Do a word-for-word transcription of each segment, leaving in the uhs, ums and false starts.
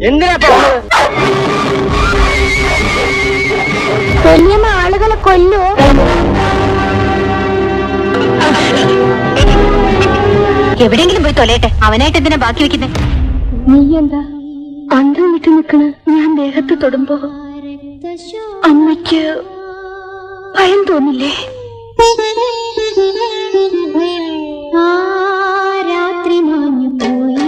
എന്തിനാ വല്യമ്മ ആളുകളെ കൊല്ലോ? എവിടെയെങ്കിലും പോയി തൊലയട്ടെ. അവനായിട്ട് എന്തിനാ ബാക്കി വെക്കുന്നേ? നീ എന്താ അന്തം വിട്ട് നിക്കണ്? ഞാൻ ദേഹത്ത് തൊടുമ്പോ അമ്മയ്ക്ക് ഭയം തോന്നില്ലേ? രാത്രി മാഞ്ഞു പോയി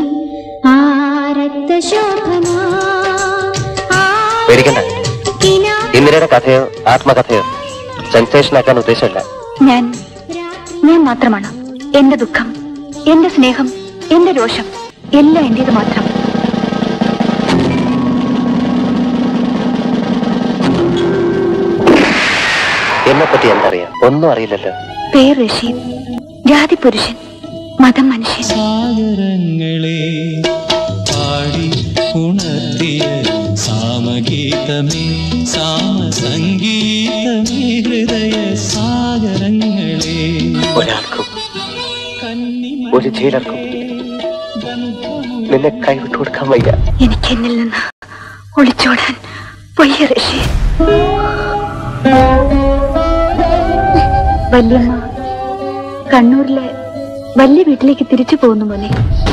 പേടിക്കണ്ട. ഇന്ദിരയുടെ കഥയോ ആത്മകഥയോ സെൻസേഷൻ ആക്കാൻ ഉദ്ദേശമില്ല. ഞാൻ ഞാൻ മാത്രമാണ്. എന്റെ ദുഃഖം, എന്റെ സ്നേഹം, എന്റെ രോഷം എല്ലാം എന്റേത് മാത്രം. എന്നെ പറ്റി എന്തറിയാം? ഒന്നും അറിയില്ലല്ലോ. പേര് റഷീദ്, ജാതി പുരുഷൻ, മതം മനുഷ്യൻ. സാഗരങ്ങളെ പാടി ഉണർത്തിയ സാമഗീതമേ, സാമസംഗീതമേ, ഹൃദയ സാഗരങ്ങളെ. ഒരാൾക്കും ഒരു ജയിലർക്കും നിന്നെ കൈവിട്ടു കൊടുക്കാൻ വയ്യ. എനിക്ക് എന്നിൽ നിന്ന് ഒളിച്ചോടാൻ വയ്യ റഷീദ്. വല്യമ്മ കണ്ണൂരിലെ വലിയ വീട്ടിലേക്ക് തിരിച്ചു പോകുന്നു മോനെ.